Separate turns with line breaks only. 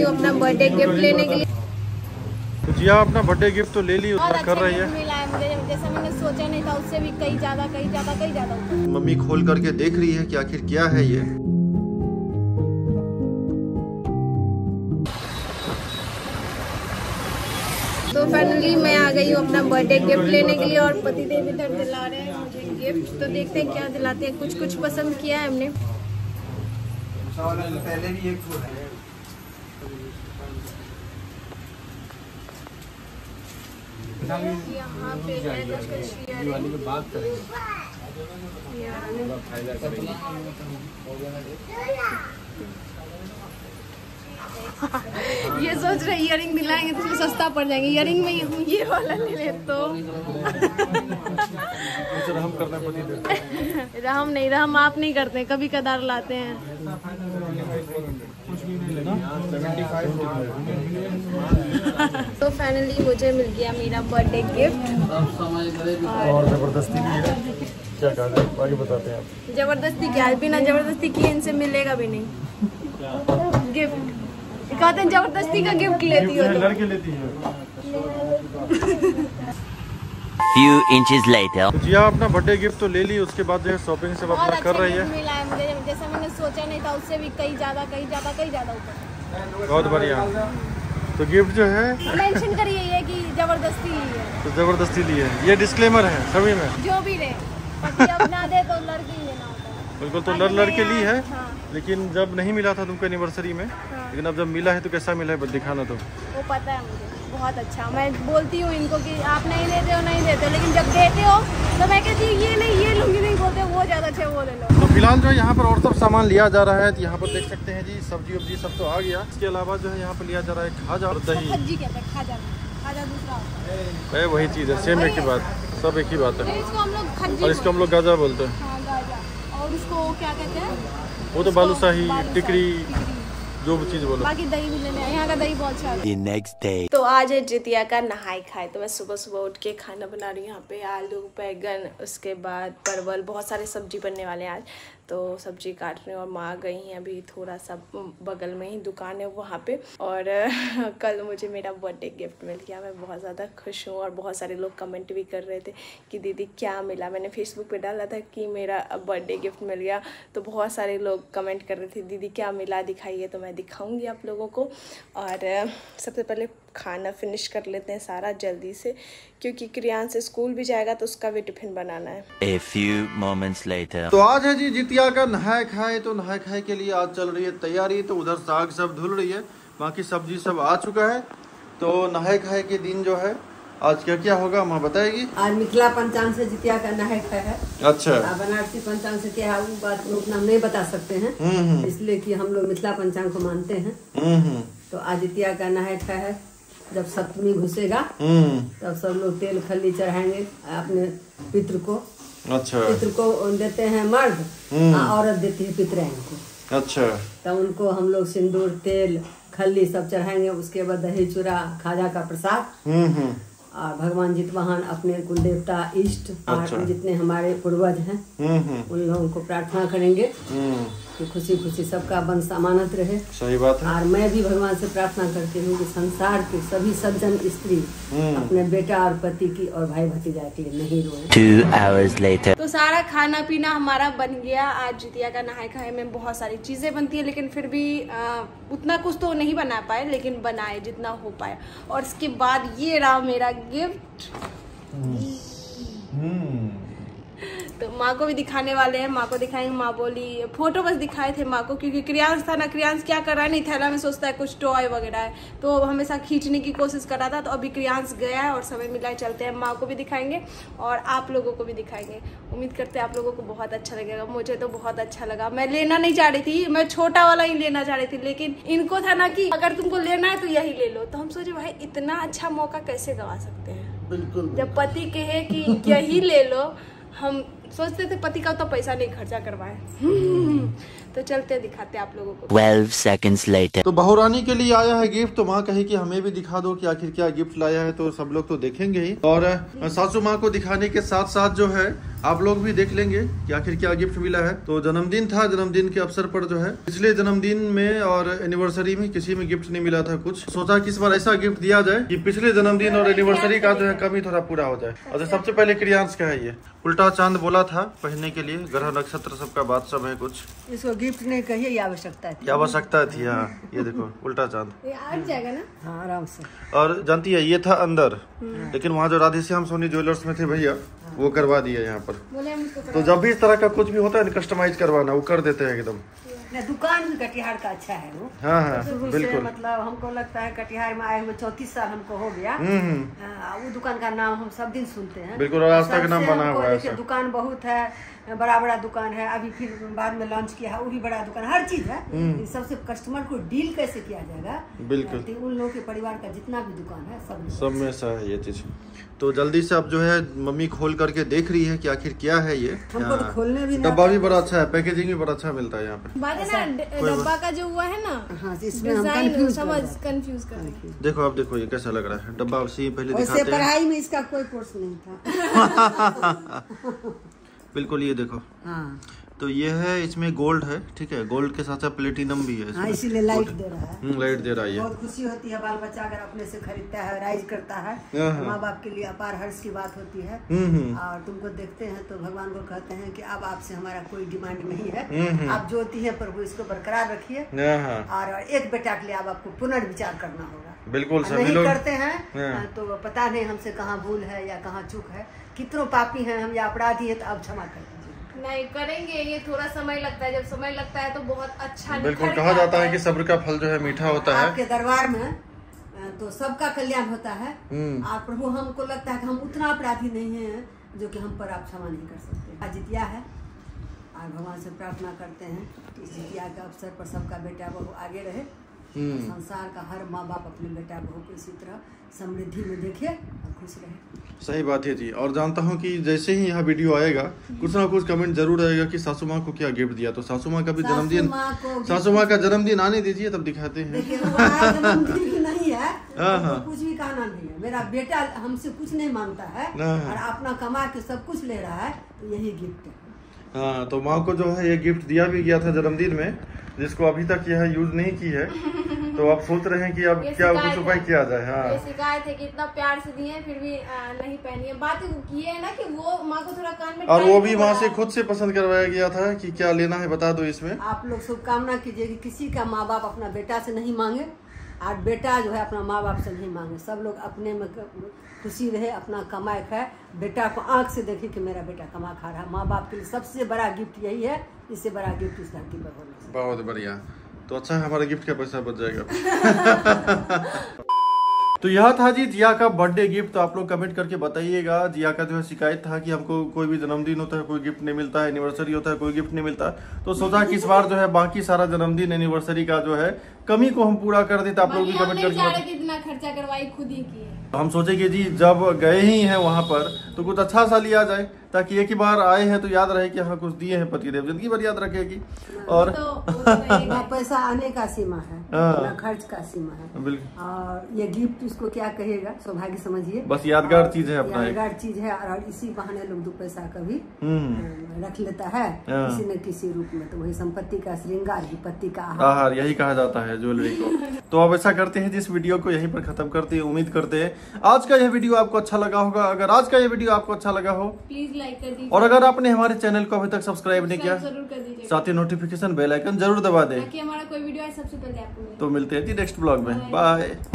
गई हूँ अपना बर्थडे गिफ्ट लेने के लिए।
तो जी आप अपना बर्थडे गिफ्ट तो ले ली, कर रही है।
मिला है मुझे, जैसा मैंने सोचा नहीं था उससे भी कई ज्यादा।
मम्मी खोल करके देख रही है कि आखिर क्या है ये।
तो फाइनली मैं आ गई हूँ अपना बर्थडे गिफ्ट लेने के लिए और पति देव इधर दिला रहे हैं मुझे गिफ्ट। तो देखते हैं क्या दिलाते हैं। कुछ पसंद किया है हमने।
पहले भी एक
यहाँ पे बात करेंगे। ये सोच रहे इयरिंग दिलाएंगे तो इसमें सस्ता पड़ जाएंगे। इयरिंग में हम ये वाला ले ले तो
रहम करना पड़ेगा।
रहम आप नहीं करते, कभी कदार लाते हैं। तो फाइनली मुझे मिल गया मेरा बर्थडे गिफ्ट
और जबरदस्ती की है। क्या कहा जाए, आगे बताते हैं आप।
जबरदस्ती क्या है, बिना जबरदस्ती किए इनसे मिलेगा भी नहीं गिफ्ट। कहते हैं जबरदस्ती का गिफ्ट लेती हो तो
लड़के लेती है।
Few inches later.
तो जी आप अपना बर्थडे गिफ्ट तो ले ली, उसके बाद जो है शॉपिंग से अपना कर रही है।
मिला है मुझे, जैसा मैंने सोचा नहीं था उससे भी कई ज्यादा ऊपर।
बहुत बढ़िया। तो गिफ्ट जो है
मेंशन करिए ये कि जबरदस्ती है।
तो जबरदस्ती ली है, ये डिस्क्लेमर है सभी में।
जो भी रहे पति अपना दे तो लड़की लेना होता है।
बिल्कुल। तो लड़के ली है। हाँ। लेकिन जब नहीं मिला था तुमको एनिवर्सरी में। हाँ। लेकिन अब जब मिला है तो कैसा मिला है दिखाना। तो
वो पता है मुझे, बहुत अच्छा। मैं बोलती हूँ इनको कि आप नहीं देते हो, लेकिन जब देते हो तो मैं कहती हूँ ये नहीं, ये लूंगी नहीं बोलते, वो ज्यादा अच्छे वो ले लो।
तो फिलहाल जो है यहाँ पर और सब सामान लिया जा रहा है। तो यहाँ पर देख सकते हैं जी, सब्जी वब्जी सब तो आ गया। इसके अलावा जो है यहाँ पर लिया जा रहा है खाजा और दही।
खाजा दूसरा
वही चीज़ है, सेम एक ही बात, सब एक ही बात है। और इसको हम लोग गाजा बोलते हैं।
और उसको क्या कहते हैं,
वो तो बालूशाही, टिकरी, जो भी चीज़ बोलो।
बाकी दही भी लेने, यहाँ का दही बहुत अच्छा।
The next day.
तो आज है जितिया का नहाई खाए। तो मैं सुबह उठ के खाना बना रही हूँ। यहाँ पे आलू, बैगन, उसके बाद परवल, बहुत सारे सब्जी बनने वाले हैं आज। तो सब्जी काट रही हूँ और माँ गई हैं अभी थोड़ा सा बगल में ही दुकान है वहाँ पे। और कल मुझे मेरा बर्थडे गिफ्ट मिल गया, मैं बहुत ज़्यादा खुश हूँ। और बहुत सारे लोग कमेंट भी कर रहे थे कि दीदी क्या मिला। मैंने फेसबुक पे डाला था कि मेरा बर्थडे गिफ्ट मिल गया, तो बहुत सारे लोग कमेंट कर रहे थे दीदी क्या मिला, दिखाइए। तो मैं दिखाऊंगी आप लोगों को। और सबसे पहले खाना फिनिश कर लेते हैं सारा जल्दी से, क्योंकि क्रियान से स्कूल भी जाएगा तो उसका भी टिफिन बनाना है।
A few moments later.
तो आज है जी जितिया का नहाय खाए। तो नहाय खाए के लिए आज चल रही है तैयारी। तो उधर साग सब धुल रही है, बाकी सब्जी सब आ चुका है। तो नहाय खाए के दिन जो है आज क्या क्या होगा माँ बताएगी।
आज मिथिला पंचांग से जितिया का नहाय खाए है।
अच्छा।
बनारसी पंचांग से क्या है वो बात उतना नहीं बता सकते हैं, इसलिए कि हम लोग मिथिला पंचांग को मानते हैं। तो आज जितिया का नहाय खाए है। जब सप्तमी घुसेगा तब सब लोग तेल खल्ली चढ़ाएंगे अपने पितृ को।
अच्छा।
पितृ को देते हैं मर्द, औरत देती है पितराइन को।
अच्छा।
तब उनको हम लोग सिंदूर, तेल, खल्ली सब चढ़ाएंगे। उसके बाद दही चूड़ा, खाजा का प्रसाद, और भगवान जितवाहन अपने कुल देवता, इष्ट और जितने हमारे पूर्वज हैं उन लोगों को प्रार्थना करेंगे कि खुशी खुशी सबका वंश अमानत रहे।
सही बात है।
और मैं भी भगवान से प्रार्थना करती हूँ कि संसार के सभी सज्जन स्त्री अपने बेटा और पति की और भाई भतीजा की नहीं रोए।
2 hours later.
तो सारा खाना पीना हमारा बन गया। आज जितिया का नहाय खाए में बहुत सारी चीजें बनती है, लेकिन फिर भी उतना कुछ तो नहीं बना पाए, लेकिन बनाए जितना हो पाया। और इसके बाद ये रहा मेरा गिफ्ट। तो माँ को भी दिखाने वाले हैं, माँ को दिखाएंगे। माँ बोली फोटो बस दिखाए थे माँ को, क्योंकि क्रियांश था ना, क्रियांश क्या कर रहा है नहीं, थैला में सोचता है कुछ टॉय वगैरह है, तो हमेशा खींचने की कोशिश कर रहा था। तो अभी क्रियांश गया है और समय मिला है, चलते हैं। माँ को भी दिखाएंगे और आप लोगों को भी दिखाएंगे। उम्मीद करते हैं आप लोगों को बहुत अच्छा लगेगा। मुझे तो बहुत अच्छा लगा। मैं लेना नहीं चाह रही थी, मैं छोटा वाला ही लेना चाह रही थी, लेकिन इनको था ना कि अगर तुमको लेना है तो यही ले लो। तो हम सोचे भाई इतना अच्छा मौका कैसे गवा सकते हैं।
बिल्कुल।
जब पति कहे कि यही ले लो, हम सोचते थे पति का तो पैसा नहीं खर्चा करवाए। तो चलते दिखाते आप लोगों को।
12 seconds later.
तो बहुरानी के लिए आया है गिफ्ट। तो माँ कही कि हमें भी दिखा दो कि आखिर क्या गिफ्ट लाया है। तो सब लोग तो देखेंगे ही, और सासू माँ को दिखाने के साथ साथ जो है आप लोग भी देख लेंगे कि आखिर क्या गिफ्ट मिला है। तो जन्मदिन था, जन्मदिन के अवसर पर जो है पिछले जन्मदिन में और एनिवर्सरी में किसी में गिफ्ट नहीं मिला था कुछ, सोचा कि इस बार ऐसा गिफ्ट दिया जाए कि पिछले जन्मदिन और एनिवर्सरी का जो है कमी थोड़ा पूरा हो जाए। अच्छा, सबसे पहले क्रियांश का है ये उल्टा चांद बोला था पहनने के लिए, ग्रह नक्षत्र सबका बात सब है कुछ।
इसको गिफ्ट नहीं कहिए, ये आवश्यकता थी।
आवश्यकता थी, हाँ। ये देखो उल्टा चांद
आ जाएगा ना।
हाँ, आराम से।
और जानती है ये था अंदर, लेकिन वहाँ जो राधेश्याम सोनी ज्वेलर्स में थे भैया वो करवा दिया यहाँ पर। तो जब भी इस तरह का कुछ भी होता है कस्टमाइज करवाना, वो कर देते हैं एकदम।
दुकान भी कटिहार का अच्छा है वो।
हाँ हाँ बिल्कुल।
मतलब हमको लगता है कटिहार में आए हुए 34 साल हमको हो गया। वो दुकान का नाम हम सब दिन सुनते हैं।
बिल्कुल, आज तक नाम बना हुआ है।
दुकान बहुत है, बड़ा बड़ा दुकान है। अभी फिर बाद में लॉन्च किया है, वो भी बड़ा दुकान, हर चीज है। सबसे कस्टमर को डील कैसे किया जाएगा,
बिल्कुल
उन लोगों के परिवार का जितना भी दुकान है सब
में ऐसा है ये चीज। तो जल्दी से अब जो है मम्मी खोल करके देख रही है कि आखिर क्या है ये।
हमको तो खोलने भी
डब्बा भी बड़ा अच्छा है, पैकेजिंग भी बड़ा अच्छा मिलता है यहाँ पे।
बात है ना डब्बा का जो हुआ है ना,
हाँ, इसमें हम कंफ्यूज
कर रहे हैं।
देखो अब देखो ये कैसा लग रहा है डब्बा, उसी पहले दिखाते हैं।
पढ़ाई में इसका कोई कोर्स नहीं था।
बिल्कुल, ये देखो।
हाँ।
तो ये है, इसमें गोल्ड है, ठीक है, गोल्ड के साथ साथ प्लेटिनम भी है।
हाँ, इसीलिए लाइट दे रहा है।
लाइट दे रहा है।
बहुत खुशी होती है, बाल बच्चा अगर अपने से खरीदता है, राइज करता है, माँ बाप के लिए अपार हर्ष की बात होती है। और तुमको देखते हैं तो भगवान को कहते हैं कि अब आपसे हमारा कोई डिमांड नहीं है, आप जो होती है प्रभु इसको बरकरार रखिए। और एक बेटा के लिए अब आपको पुनर्विचार करना होगा।
बिल्कुल,
नहीं करते हैं तो पता नहीं हमसे कहाँ भूल है या कहाँ चूक है, कितनों पापी हैं हम या अपराधी है, तो अब क्षमा कर दीजिए।
नहीं करेंगे, ये थोड़ा समय लगता है, जब समय लगता है तो बहुत अच्छा।
बिल्कुल, कहा जाता है कि सब्र का फल जो है मीठा होता है।
आपके दरबार में तो सबका कल्याण होता है। आप प्रभु, हमको लगता है कि हम उतना अपराधी नहीं हैं जो कि हम पर आप क्षमा नहीं कर सकते। जितिया है और भगवान से प्रार्थना करते हैं कि इस जितिया के अवसर पर सबका बेटा बहू आगे रहे। संसार का हर माँ बाप अपने बेटा बहू को इसी तरह समृद्धि में देखे और खुश रहे।
सही बात है जी। और जानता हूँ कि जैसे ही यहाँ वीडियो आएगा कुछ ना कुछ कमेंट जरूर आएगा कि सासू माँ को क्या गिफ्ट दिया। तो सासू माँ का भी जन्मदिन, सासू माँ का जन्मदिन आने दीजिए तब दिखाते हैं।
जन्मदिन नहीं है तो कुछ भी कहना नहीं है। मेरा बेटा हमसे कुछ नहीं मांगता है और अपना कमा के सब कुछ ले रहा है, तो यही गिफ्ट है।
हाँ, तो माँ को जो है ये गिफ्ट दिया भी गया था जन्मदिन में, जिसको अभी तक यह यूज नहीं की है। तो आप सोच रहे हैं कि अब क्या कुछ उपाय किया जाए। हाँ,
ये शिकायत है कि इतना प्यार से दिए फिर भी नहीं पहनी है। बात ये है ना कि वो माँ को थोड़ा कान में,
और वो भी माँ से खुद से पसंद करवाया गया था कि क्या लेना है बता दो इसमें।
आप लोग शुभकामना कीजिए कि किसी का माँ बाप अपना बेटा से नहीं मांगे और बेटा जो है अपना माँ बाप से नहीं मांगे। सब लोग अपने में खुशी रहे, अपना कमाए खाए, बेटा को आंख से देखे कि मेरा बेटा कमा खा रहा है। माँ बाप के लिए सबसे बड़ा गिफ्ट यही है, इससे बड़ा गिफ्ट इस धरती पर होना।
बहुत बढ़िया। तो अच्छा है, हमारा गिफ्ट का पैसा बच जाएगा। तो यह था जी जिया का बर्थडे गिफ्ट। तो आप लोग कमेंट करके बताइएगा। जिया का जो है शिकायत था कि हमको कोई भी जन्मदिन होता है कोई गिफ्ट नहीं मिलता है, एनिवर्सरी होता है कोई गिफ्ट नहीं मिलता। तो सोचा कि इस बार जो है बाकी सारा जन्मदिन एनिवर्सरी का जो है कमी को हम पूरा कर देते। आप लोग भी कमेंट करके
कितना खर्चा करवाई खुद ही किए।
हम सोचे कि जी जब गए ही हैं वहाँ पर तो कुछ अच्छा सा लिया जाए, ताकि एक ही बार आए हैं तो याद रहे कि हाँ कुछ दिए हैं पतिदेव, जिंदगी भर याद रखेगी। और
ना पैसा आने का सीमा है, ना खर्च का सीमा है।
बिल्कुल।
और ये गिफ्ट इसको क्या कहेगा, सौभाग्य समझिए।
बस यादगार चीज है अपना,
यादगार चीज है। और इसी बहाने लोग 2 पैसा कभी रख लेता है किसी न किसी रूप में। तो वही संपत्ति का श्रृंगार, विपत्ति का
आहार, यही कहा जाता है ज्वेलरी को। तो अब ऐसा करते हैं, जिस वीडियो को यहीं पर खत्म करते हैं। उम्मीद करते हैं आज का यह वीडियो आपको अच्छा लगा होगा। अगर आज का यह वीडियो आपको अच्छा लगा हो
प्लीज लाइक कर दीजिए,
और अगर आपने हमारे चैनल को अभी तक सब्सक्राइब नहीं किया
जरूर कर दीजिए,
साथ ही नोटिफिकेशन बेल आइकन जरूर दबा दें,
ताकि हमारा कोई वीडियो आए सबसे पहले आपको मिले।
तो मिलते हैं जी नेक्स्ट ब्लॉग में। बाय।